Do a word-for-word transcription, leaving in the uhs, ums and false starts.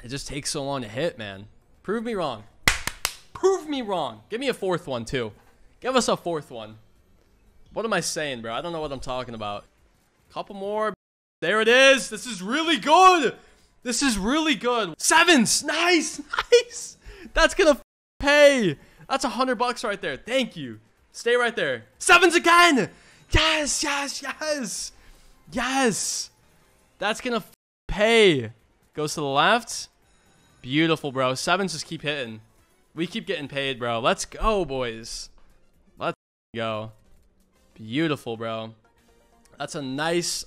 It just takes so long to hit, man. Prove me wrong. Prove me wrong. Give me a fourth one, too. Give us a fourth one. What am I saying, bro? I don't know what I'm talking about. Couple more. There it is. This is really good. This is really good. Sevens. Nice. Nice. That's going to pay. That's a hundred bucks right there. Thank you. Stay right there. Sevens again. Yes, yes, yes. Yes. That's going to pay. Goes to the left. Beautiful, bro. Sevens just keep hitting. We keep getting paid, bro. Let's go, boys. Let's go. Beautiful, bro. That's a nice